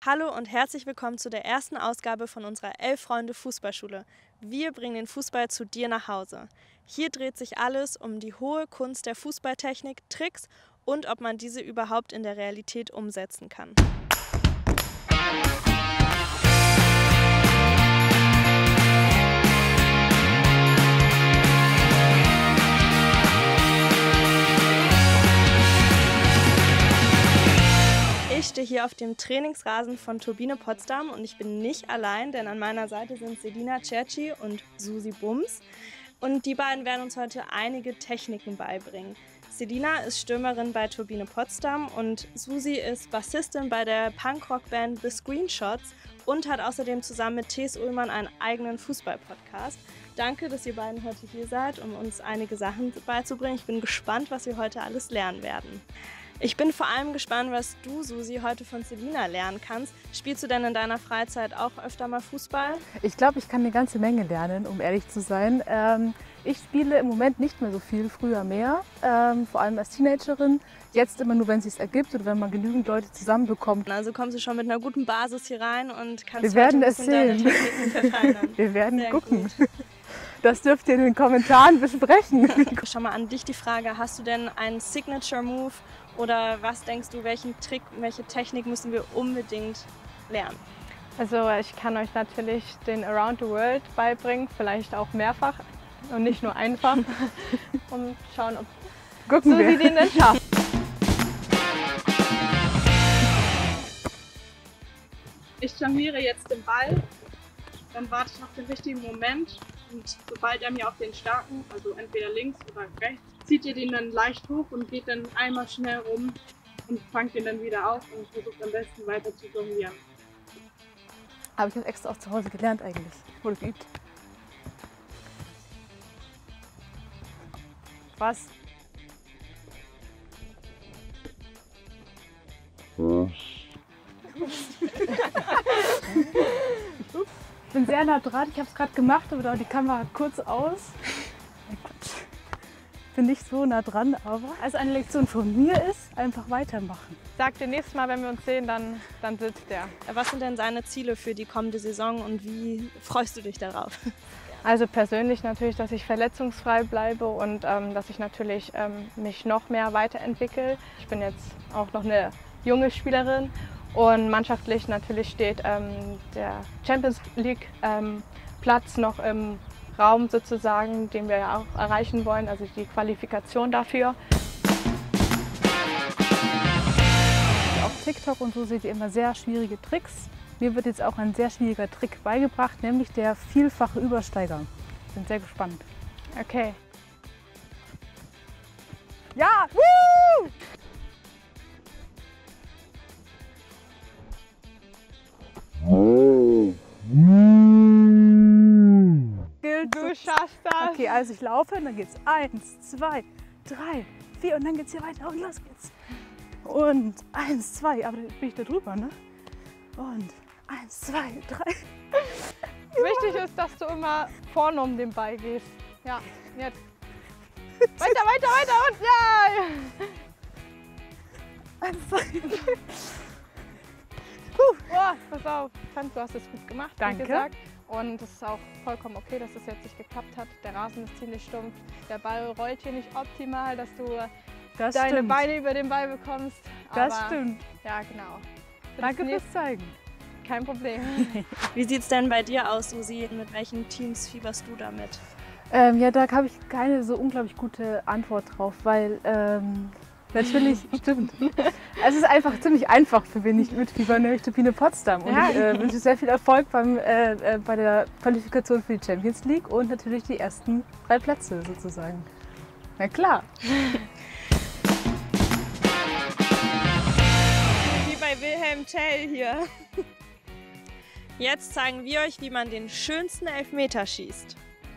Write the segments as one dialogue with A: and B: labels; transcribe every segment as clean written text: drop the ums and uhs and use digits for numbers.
A: Hallo und herzlich willkommen zu der ersten Ausgabe von unserer Elf-Freunde-Fußballschule. Wir bringen den Fußball zu dir nach Hause. Hier dreht sich alles um die hohe Kunst der Fußballtechnik, Tricks und ob man diese überhaupt in der Realität umsetzen kann. Ich stehe hier auf dem Trainingsrasen von Turbine Potsdam und ich bin nicht allein, denn an meiner Seite sind Selina Cerci und Susi Bums. Und die beiden werden uns heute einige Techniken beibringen. Selina ist Stürmerin bei Turbine Potsdam und Susi ist Bassistin bei der Punkrock-Band The Screenshots und hat außerdem zusammen mit Thes Ullmann einen eigenen Fußball-Podcast. Danke, dass ihr beiden heute hier seid, um uns einige Sachen beizubringen. Ich bin gespannt, was wir heute alles lernen werden. Ich bin vor allem gespannt, was du, Susi, heute von Selina lernen kannst. Spielst du denn in deiner Freizeit auch öfter mal Fußball?
B: Ich glaube, ich kann eine ganze Menge lernen, um ehrlich zu sein. Ich spiele im Moment nicht mehr so viel, früher mehr, vor allem als Teenagerin. Jetzt immer nur, wenn es sich ergibt oder wenn man genügend Leute zusammenbekommt.
A: Also kommst du schon mit einer guten Basis hier rein und kannst
B: Wir werden es
A: deine
B: sehen.
A: Techniken verfeinern.
B: Wir werden
A: Sehr
B: gucken.
A: gut.
B: Das dürft ihr in den Kommentaren besprechen.
A: Schon mal an dich die Frage, hast du denn einen Signature-Move oder was denkst du, welchen Trick, welche Technik müssen wir unbedingt lernen?
C: Also ich kann euch natürlich den Around the World beibringen, vielleicht auch mehrfach und nicht nur einfach, um schauen, ob
B: Gucken wir.
C: Susi den denn schafft.
D: Ich jongliere jetzt den Ball, dann warte ich auf den richtigen Moment und sobald er mir auf den starken, also entweder links oder rechts, zieht ihr den dann leicht hoch und geht dann einmal schnell rum und fangt ihn dann wieder auf und versucht am besten weiter zu jonglieren.
B: Habe ich das extra auch zu Hause gelernt eigentlich. Wurde geübt. Was? Ich bin sehr nah dran, ich habe es gerade gemacht, aber da war die Kamera kurz aus. Mein Gott. Bin nicht so nah dran, aber als eine Lektion von mir ist, einfach weitermachen.
C: Sagt ihr nächstes Mal, wenn wir uns sehen, dann sitzt der.
A: Was sind denn seine Ziele für die kommende Saison und wie freust du dich darauf?
C: Also persönlich natürlich, dass ich verletzungsfrei bleibe und dass ich natürlich mich noch mehr weiterentwickle. Ich bin jetzt auch noch eine junge Spielerin und mannschaftlich natürlich steht der Champions League Platz noch im Raum sozusagen, den wir ja auch erreichen wollen, also die Qualifikation dafür.
B: Auf TikTok und so seht ihr immer sehr schwierige Tricks. Mir wird jetzt auch ein sehr schwieriger Trick beigebracht, nämlich der vielfache Übersteiger. Bin sehr gespannt.
C: Okay.
B: Ja! Woo!
C: Du schaffst das!
B: Okay, also ich laufe und dann geht's 1, 2, 3, 4 und dann geht's hier weiter und los geht's. Und 1, 2, aber dann bin ich da drüber, ne? Und 1, 2, 3.
C: Wichtig ist, dass du immer vorne um den Ball gehst. Ja, jetzt. Weiter, weiter, weiter und ja!
B: 1, 2.
C: Boah, pass auf. Ich fand, du hast es gut gemacht,
B: Danke.
C: wie gesagt. Und es ist auch vollkommen okay, dass es jetzt nicht geklappt hat. Der Rasen ist ziemlich stumpf. Der Ball rollt hier nicht optimal, dass du
B: Das
C: deine
B: stimmt.
C: Beine über den Ball bekommst.
B: Das
C: Aber,
B: stimmt.
C: Ja, genau.
B: Danke
C: Das
B: fürs Zeigen.
C: ist kein Problem.
A: Wie sieht es denn bei dir aus, Susi? Mit welchen Teams fieberst du damit?
B: Ja, da habe ich keine so unglaublich gute Antwort drauf, weil natürlich, stimmt. Es ist einfach ziemlich einfach, für wen ich mitfieber, nämlich Turbine Potsdam. Und
C: Ja.
B: ich wünsche sehr viel Erfolg bei der Qualifikation für die Champions League und natürlich die ersten 3 Plätze sozusagen. Na klar.
A: Wie bei Wilhelm Tell hier. Jetzt zeigen wir euch, wie man den schönsten Elfmeter schießt.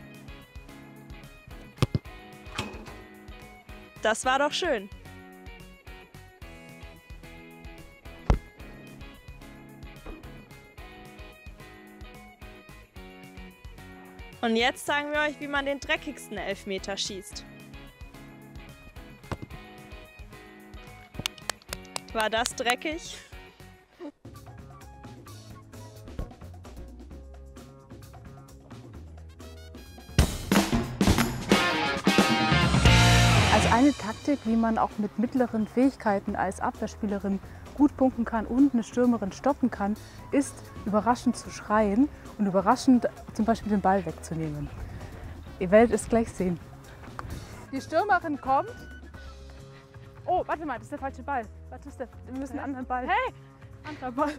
A: Das war doch schön. Und jetzt zeigen wir euch, wie man den dreckigsten Elfmeter schießt. War das dreckig?
B: eine Taktik, wie man auch mit mittleren Fähigkeiten als Abwehrspielerin gut punkten kann und eine Stürmerin stoppen kann, ist überraschend zu schreien und überraschend zum Beispiel den Ball wegzunehmen. Ihr werdet es gleich sehen. Die Stürmerin kommt. Oh, warte mal, das ist der falsche Ball. Warte, wir müssen einen anderen Ball.
C: Hey!
B: Anderer Ball.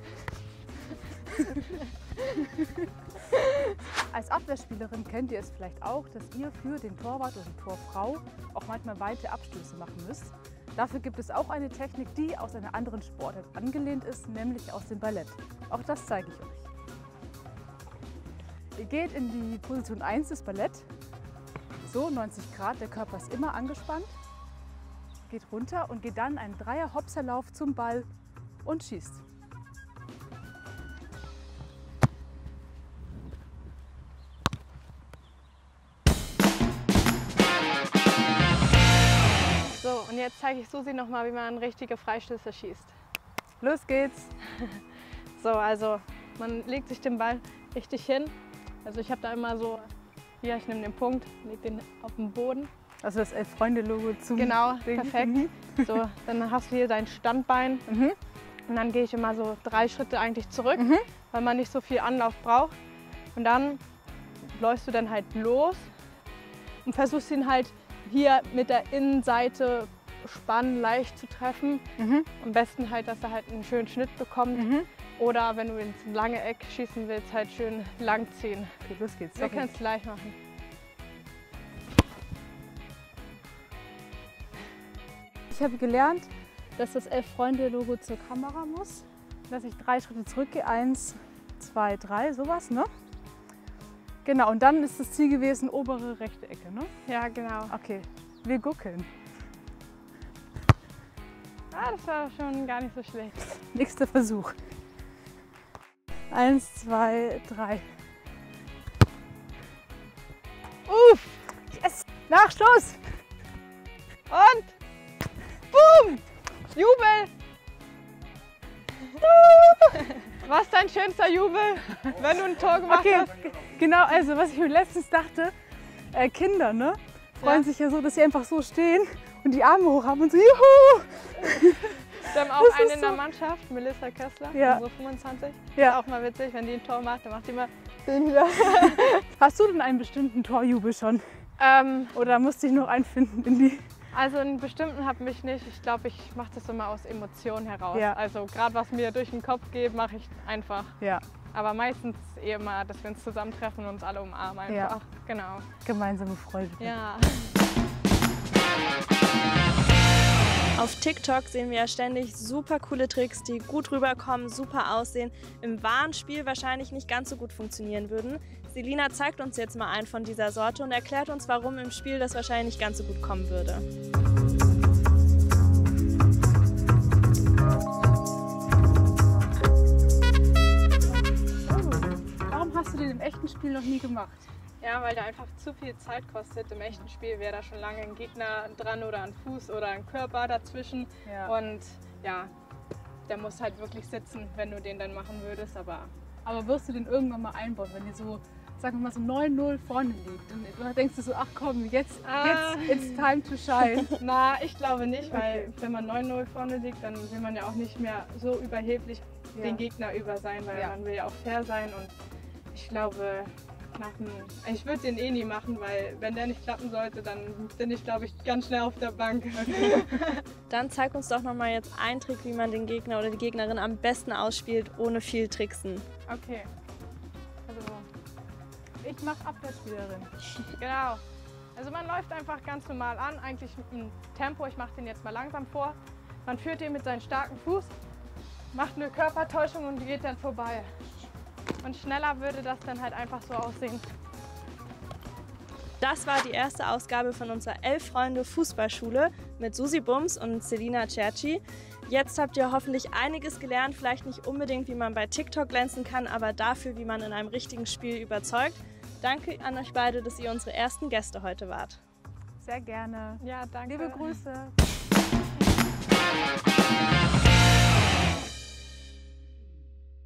B: Als Abwehrspielerin kennt ihr es vielleicht auch, dass ihr für den Torwart oder die Torfrau auch manchmal weite Abstöße machen müsst. Dafür gibt es auch eine Technik, die aus einer anderen Sportart angelehnt ist, nämlich aus dem Ballett. Auch das zeige ich euch. Ihr geht in die Position 1 des Ballett. So, 90 Grad, der Körper ist immer angespannt. Geht runter und geht dann einen Dreier-Hopserlauf zum Ball und schießt.
C: So, und jetzt zeige ich Susi noch mal, wie man richtige Freistöße schießt.
B: Los geht's!
C: So, also man legt sich den Ball richtig hin. Also ich habe da immer so, hier, ich nehme den Punkt, lege den auf den Boden.
B: Also das Elf-Freunde-Logo zum
C: Genau,
B: Ding.
C: perfekt. So, dann hast du hier dein Standbein. Und dann gehe ich immer so 3 Schritte eigentlich zurück, weil man nicht so viel Anlauf braucht. Und dann läufst du dann halt los und versuchst ihn halt hier mit der Innenseite spannen, leicht zu treffen. Am besten halt, dass er halt einen schönen Schnitt bekommt. Oder wenn du ins lange Eck schießen willst, halt schön lang ziehen.
B: Okay, los geht's.
C: Wir können es gleich machen.
B: Ich habe gelernt, dass das Elf-Freunde-Logo zur Kamera muss. Dass ich 3 Schritte zurückgehe. 1, 2, 3, sowas, ne? Genau, und dann ist das Ziel gewesen, obere rechte Ecke, ne?
C: Ja, genau.
B: Okay, wir gucken.
C: Ah, das war schon gar nicht so schlecht.
B: Nächster Versuch. 1, 2, 3.
C: Uff!
B: Yes! Nachstoß!
C: Und boom! Jubel! Was ist dein schönster Jubel, wenn du ein Tor gemacht hast?
B: Genau, also was ich mir letztens dachte, Kinder, ne? Freuen sich ja so, dass sie einfach so stehen und die Arme hoch haben und so, juhu!
C: Wir haben auch eine in der Mannschaft, Melissa Kessler,
B: Ja.
C: so 25.
B: Ja.
C: Ist auch mal witzig, wenn die ein Tor macht, dann macht die immer.
B: Hast du denn einen bestimmten Torjubel schon? Oder musst du dich noch einfinden in die?
C: Also einen bestimmten habe ich nicht. Ich glaube, ich mache das immer aus Emotionen heraus.
B: Ja.
C: Also gerade was mir durch den Kopf geht, mache ich einfach.
B: Ja,
C: Aber meistens eh immer, dass wir uns zusammentreffen und uns alle umarmen einfach.
B: Ja.
C: Genau.
B: gemeinsame Freude.
C: Ja.
A: Auf TikTok sehen wir ja ständig super coole Tricks, die gut rüberkommen, super aussehen, im wahren Spiel wahrscheinlich nicht ganz so gut funktionieren würden. Selina zeigt uns jetzt mal einen von dieser Sorte und erklärt uns, warum im Spiel das wahrscheinlich nicht ganz so gut kommen würde.
B: Warum hast du den im echten Spiel noch nie gemacht?
C: Ja, weil der einfach zu viel Zeit kostet. Im echten Spiel wäre da schon lange ein Gegner dran oder ein Fuß oder ein Körper dazwischen.
B: Ja.
C: Und ja, der muss halt wirklich sitzen, wenn du den dann machen würdest.
B: Aber wirst du den irgendwann mal einbauen, wenn ihr so, sagen wir mal, so 9-0 vorne liegt? Und du denkst du so, ach komm, jetzt it's time to shine.
C: Na, ich glaube nicht, weil wenn man 9-0 vorne liegt, dann will man ja auch nicht mehr so überheblich den Gegner über sein, weil man will ja auch fair sein. Und ich glaube, ich würde den eh nie machen, weil wenn der nicht klappen sollte, dann bin ich, glaube ich, ganz schnell auf der Bank.
A: Dann zeig uns doch nochmal jetzt einen Trick, wie man den Gegner oder die Gegnerin am besten ausspielt, ohne viel Tricksen.
C: Okay. Also,
B: Ich mache Abwehrspielerin.
C: genau. Also man läuft einfach ganz normal an, eigentlich mit einem Tempo. Ich mache den jetzt mal langsam vor. Man führt den mit seinem starken Fuß, macht eine Körpertäuschung und geht dann vorbei. Und schneller würde das dann halt einfach so aussehen.
A: Das war die erste Ausgabe von unserer Elf-Freunde-Fußballschule mit Susi Bums und Selina Cerci. Jetzt habt ihr hoffentlich einiges gelernt, vielleicht nicht unbedingt, wie man bei TikTok glänzen kann, aber dafür, wie man in einem richtigen Spiel überzeugt. Danke an euch beide, dass ihr unsere ersten Gäste heute wart.
B: Sehr gerne.
C: Ja, danke.
B: Liebe Grüße.